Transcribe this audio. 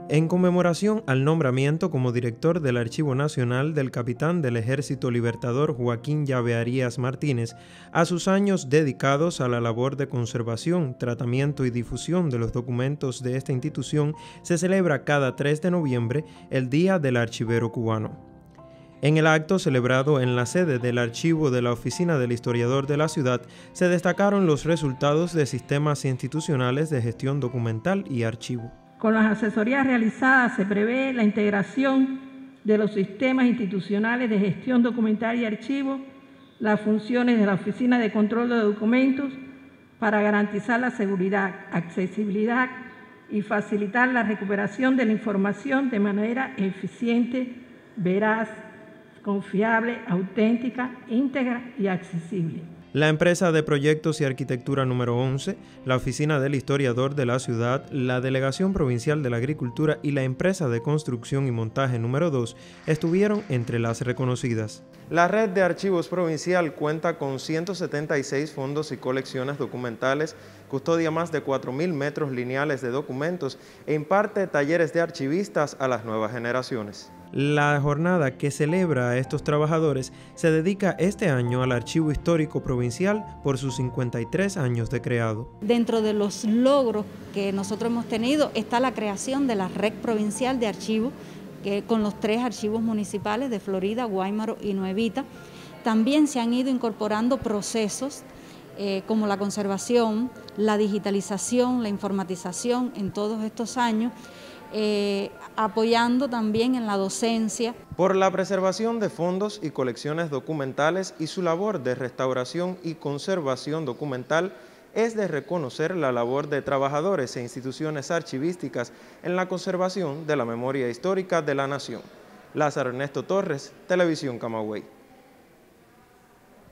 En conmemoración al nombramiento como director del Archivo Nacional del capitán del Ejército Libertador Joaquín Llave Arias Martínez, a sus años dedicados a la labor de conservación, tratamiento y difusión de los documentos de esta institución, se celebra cada 3 de noviembre el Día del Archivero Cubano. En el acto celebrado en la sede del archivo de la Oficina del Historiador de la ciudad, se destacaron los resultados de sistemas institucionales de gestión documental y archivo. Con las asesorías realizadas se prevé la integración de los sistemas institucionales de gestión documental y archivo, las funciones de la Oficina de Control de Documentos para garantizar la seguridad, accesibilidad y facilitar la recuperación de la información de manera eficiente, veraz, confiable, auténtica, íntegra y accesible. La empresa de proyectos y arquitectura número 11, la Oficina del Historiador de la ciudad, la Delegación Provincial de la Agricultura y la empresa de construcción y montaje número 2 estuvieron entre las reconocidas. La red de archivos provincial cuenta con 176 fondos y colecciones documentales, custodia más de 4.000 metros lineales de documentos e imparte talleres de archivistas a las nuevas generaciones. La jornada que celebra a estos trabajadores se dedica este año al Archivo Histórico Provincial por sus 53 años de creado. Dentro de los logros que nosotros hemos tenido está la creación de la Red Provincial de Archivos, que con los 3 archivos municipales de Florida, Guáymaro y Nuevita. También se han ido incorporando procesos como la conservación, la digitalización, la informatización en todos estos años, apoyando también en la docencia. Por la preservación de fondos y colecciones documentales y su labor de restauración y conservación documental, es de reconocer la labor de trabajadores e instituciones archivísticas en la conservación de la memoria histórica de la nación. Lázaro Ernesto Torres, Televisión Camagüey.